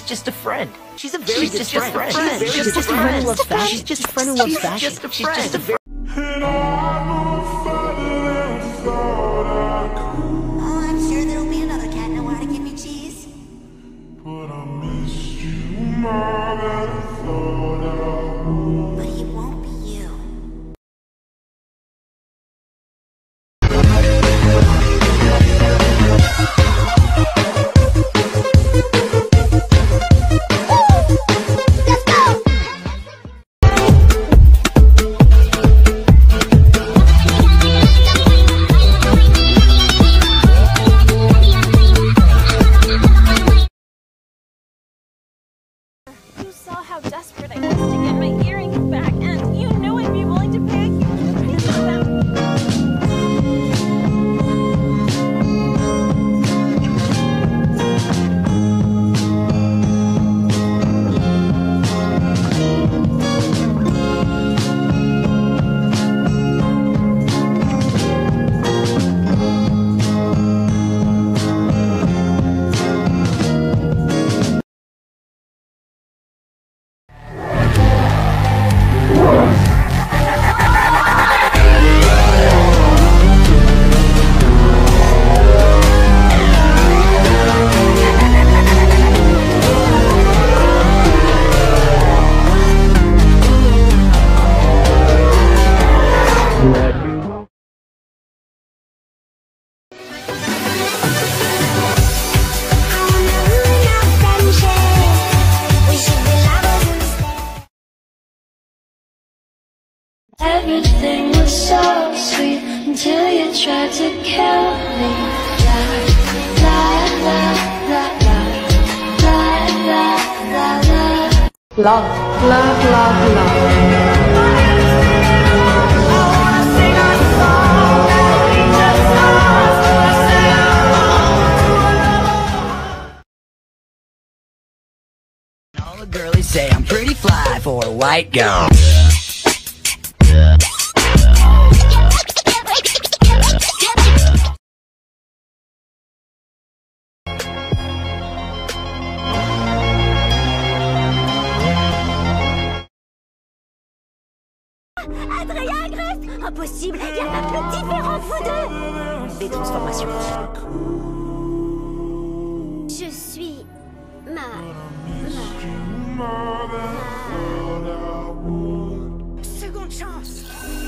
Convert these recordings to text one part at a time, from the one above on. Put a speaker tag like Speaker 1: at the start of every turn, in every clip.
Speaker 1: just a friend.
Speaker 2: She's a very good friend.
Speaker 1: She's just a friend who loves fashion. She's just a friend who loves fashion. She's just a friend.
Speaker 3: Oh, I'm sure there'll be another cat know how to give me cheese.
Speaker 4: But I missed you more than I thought I would.
Speaker 3: But he won't be you.
Speaker 5: You saw how desperate I was to get my earrings back, and you knew I'd be willing to pay a huge price for them.
Speaker 6: Everything was so sweet until you tried to kill me. La la la la la la la la.
Speaker 7: Love, love, love, love.
Speaker 1: All the girlies say I'm pretty fly for a white girl.
Speaker 3: Adrien agresse! Impossible! Y a pas plus différent que vous deux!
Speaker 2: Des transformations.
Speaker 3: Je suis ma seconde chance!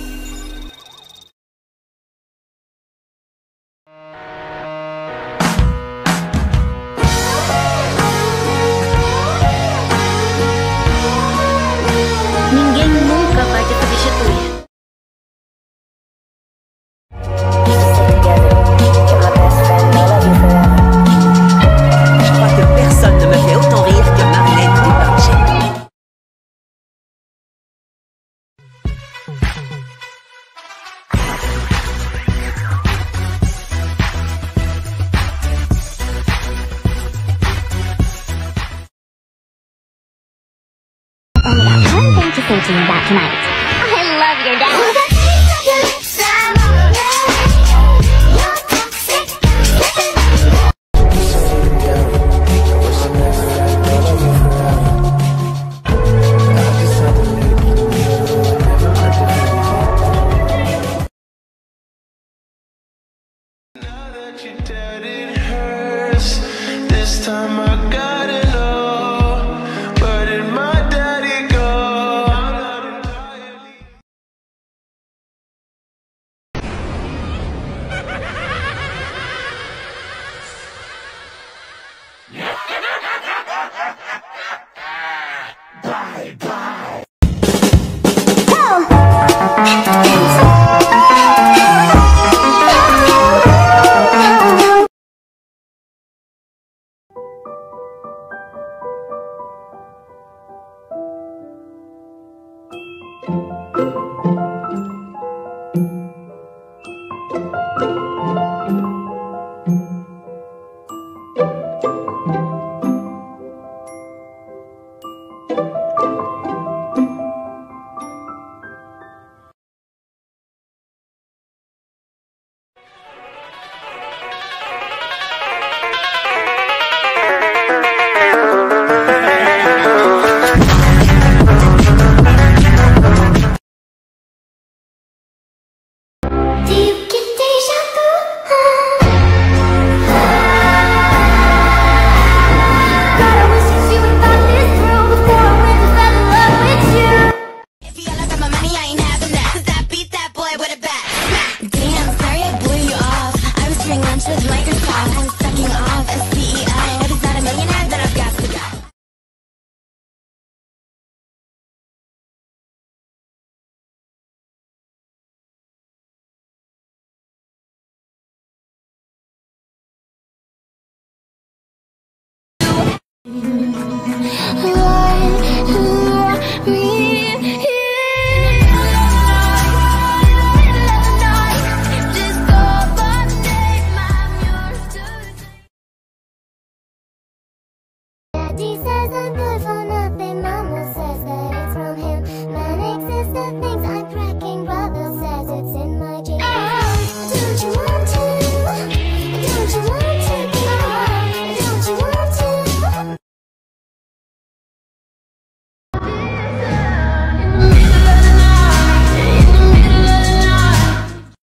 Speaker 6: Ninguém nunca vai te substituir.
Speaker 2: Je crois que personne ne me fait autant rire que Marlène Dupin.
Speaker 3: Only got one thing to say to you about tonight. I love your dad.
Speaker 4: Now that you're dead, it hurts. This time I gotta know, where did my daddy go? I'm not entirely.
Speaker 1: Bye bye.
Speaker 3: Daddy says I'm good for nothing. Mama says that it's from him. Manic sister thinks I'm cracking. Brother says it's in my genes. Don't you want to? Don't you want to? Don't you want to? In the middle of the night, in the middle of the night.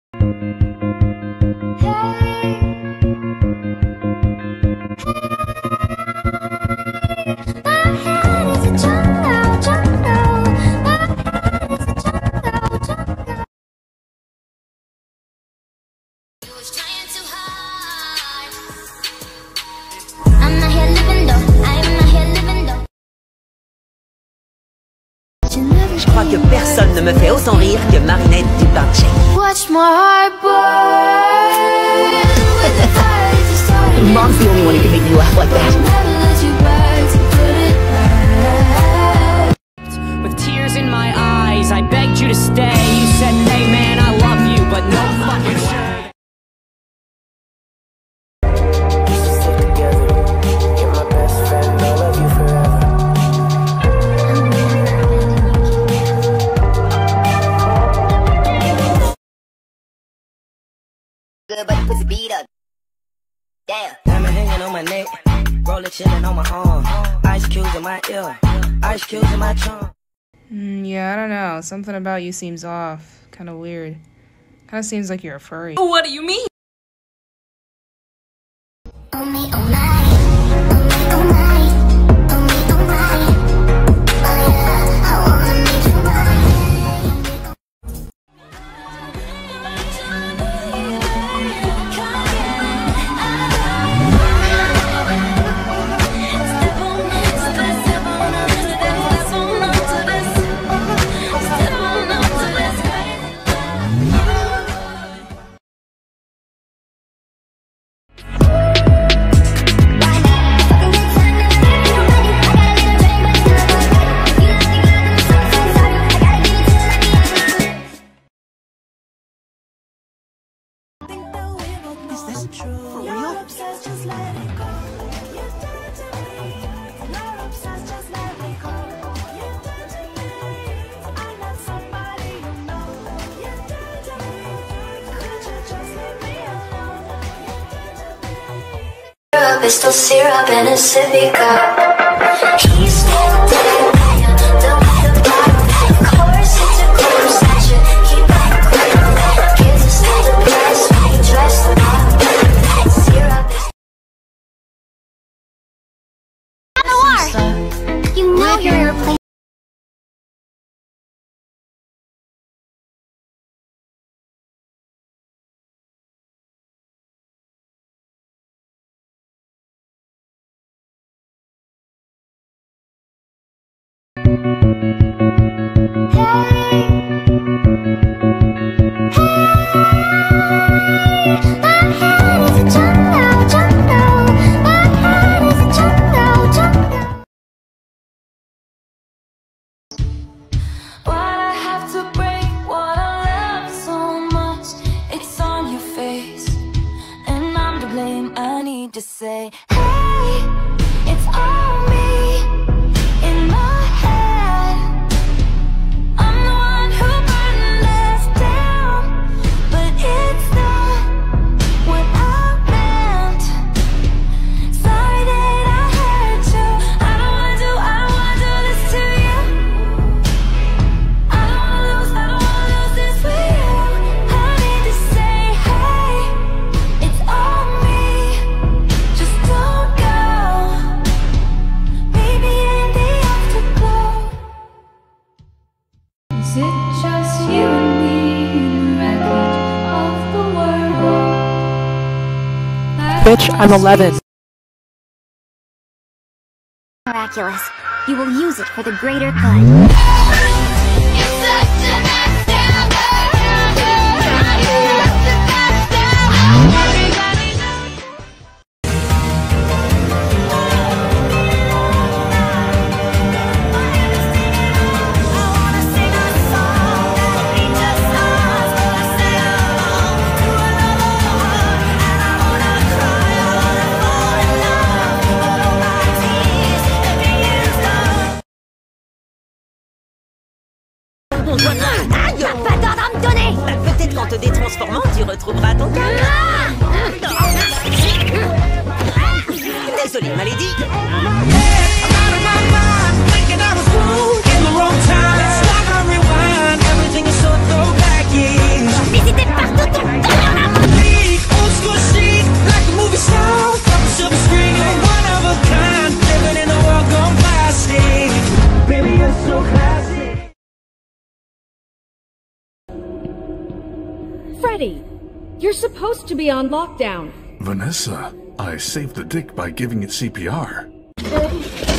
Speaker 2: Je crois que personne ne me fait autant rire que Marinette du pain de chèque.
Speaker 6: Watch my heart burn. With the fire to start again.
Speaker 2: Mom's the only one who can make me laugh like that.
Speaker 6: Never let you back to put it back.
Speaker 1: With tears in my eyes, I begged you to stay. You said, hey man, I love you, but no fucking way.
Speaker 4: We should stick together. You're my best friend. I love you forever.
Speaker 2: Good, but pussy beat up. Damn.
Speaker 8: Diamond hanging on my neck, roller chilling on my arm. Ice cubes in my ear, ice cubes in my trunk.
Speaker 7: Yeah, I don't know. Something about you seems off. Kind of weird. Kind of seems like you're a furry.
Speaker 5: What do you mean?
Speaker 3: On me all night, on me all night, on me all night. Oh yeah, I wanna make you mine.
Speaker 6: Pistol syrup in a sippy cup. He's still dead. Don't let the bottle. Course it's a course that you keep on clear. Gives us all the best when you dress them up. Syrup is
Speaker 3: You know you're irreplaceable.
Speaker 6: to say, hey, it's all me in my head. I'm the one who burned us down, but it's not what I meant. Sorry that I hurt you. I don't wanna do this to you. I don't wanna lose this with you. I need to say, hey, it's all me. Just don't go. Maybe in the afterglow.
Speaker 9: Is it just you and me in the wreckage of the world?
Speaker 7: Bitch, I'm 11.
Speaker 3: Miraculous. You will use it for the greater good.
Speaker 2: mon doigt. Aïe!
Speaker 3: T'as pas d'ordre à me donner!
Speaker 2: Bah, peut-être qu'en te détransformant, tu retrouveras ton calme. Désolé, ma lady.
Speaker 3: Visitez partout ton
Speaker 10: Freddy, you're supposed to be on lockdown.
Speaker 11: Vanessa, I saved the dick by giving it CPR.